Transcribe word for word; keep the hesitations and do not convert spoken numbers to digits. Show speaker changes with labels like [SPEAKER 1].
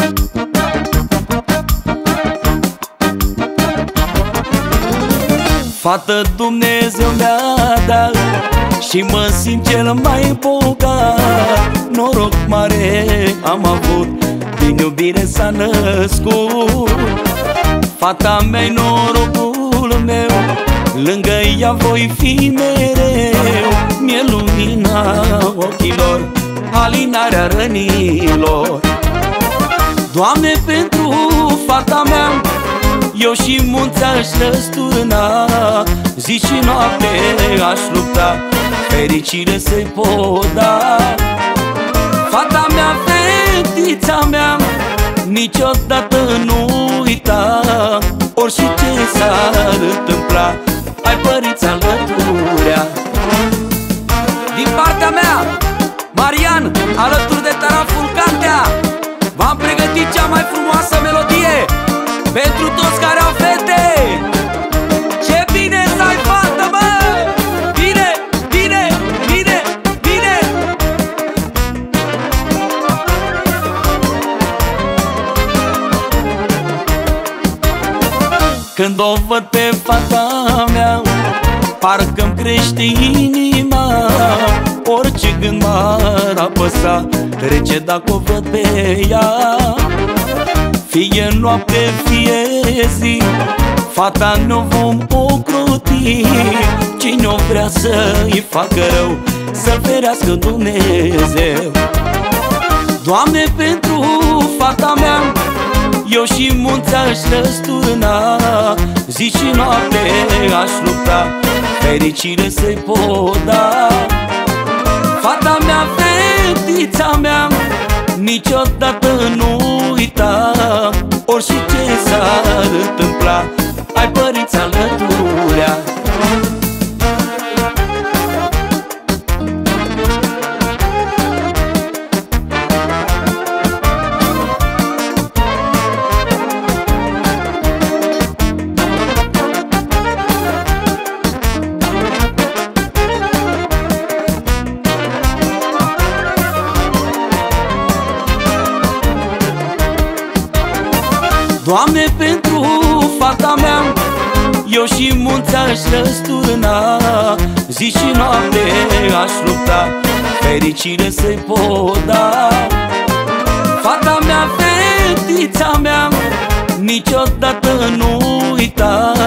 [SPEAKER 1] Fată Dumnezeu mi-a dat și mă simt cel mai bogat. Noroc mare am avut, din iubire s-a născut. Fata mea-i norocul meu, lângă ea voi fi mereu. Mi-e lumina ochilor, alinarea rănilor. Doamne, pentru fata mea eu și munți aș răsturna, zi și noapte aș lupta, fericire să-i pot da. Fata mea, fetița mea, niciodată nu uita. Orice ce s-ar întâmpla, ai părinți alăturea. Din partea mea, Marian, alături de Taraful Cantea, v-am pregătit cea mai frumoasă melodie pentru toți care au fete. Ce bine să ai fată, mă! Bine, bine, bine, bine! Când o văd pe fata mea, parcă-mi crește inima. Orice gând m-ar apăsa, trece dacă o văd pe ea. Fie noapte, fie zi, fata ne-o vom ocroti. Cine-o vrea să-i facă rău, să-l ferească Dumnezeu. Doamne, pentru fata mea eu și munți aș răsturna, zi și noapte aș lupta, fericire să-i pot da. Fata mea, fetița mea, niciodată nu uita. Orice ce s-ar întâmpla, ai părinți alăturea. Doamne, pentru fata mea eu și munți aș răsturna, zi și noapte aș lupta, fericire să-i pot da. Fata mea, fetița mea, niciodată nu uita.